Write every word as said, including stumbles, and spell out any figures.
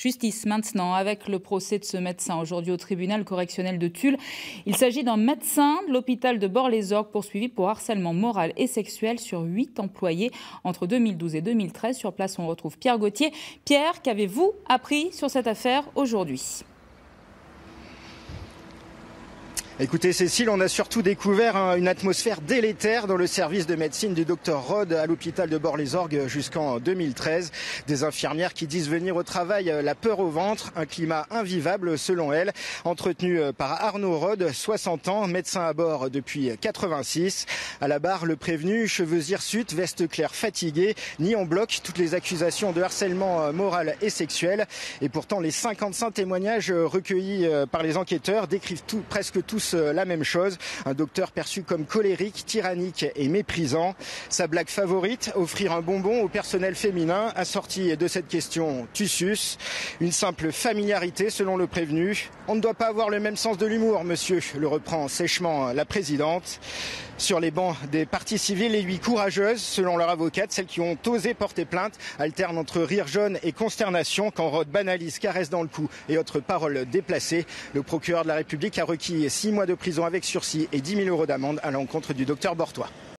Justice maintenant avec le procès de ce médecin aujourd'hui au tribunal correctionnel de Tulle. Il s'agit d'un médecin de l'hôpital de Bort-les-Orgues poursuivi pour harcèlement moral et sexuel sur huit employés entre deux mille douze et deux mille treize. Sur place, on retrouve Pierre Gauthier. Pierre, qu'avez-vous appris sur cette affaire aujourd'hui ? Écoutez Cécile, on a surtout découvert hein, une atmosphère délétère dans le service de médecine du docteur Rod à l'hôpital de Bort-les-Orgues jusqu'en deux mille treize. Des infirmières qui disent venir au travail la peur au ventre, un climat invivable selon elles, entretenu par Arnaud Rod, soixante ans, médecin à bord depuis quatre-vingt-six. À la barre, le prévenu, cheveux hirsutes, veste claire fatiguée, nie en bloc toutes les accusations de harcèlement moral et sexuel. Et pourtant, les cinquante-cinq témoignages recueillis par les enquêteurs décrivent tout, presque tous la même chose, un docteur perçu comme colérique, tyrannique et méprisant. Sa blague favorite, offrir un bonbon au personnel féminin, assorti de cette question « tu suces ?» Une simple familiarité selon le prévenu. On ne doit pas avoir le même sens de l'humour, monsieur, le reprend sèchement la présidente. Sur les bancs des parties civiles, les huit courageuses, selon leur avocate, celles qui ont osé porter plainte, alternent entre rire jaune et consternation quand Rod banalise, caresse dans le cou et autres paroles déplacées. Le procureur de la République a requis six mois de prison avec sursis et dix mille euros d'amende à l'encontre du docteur Bortois.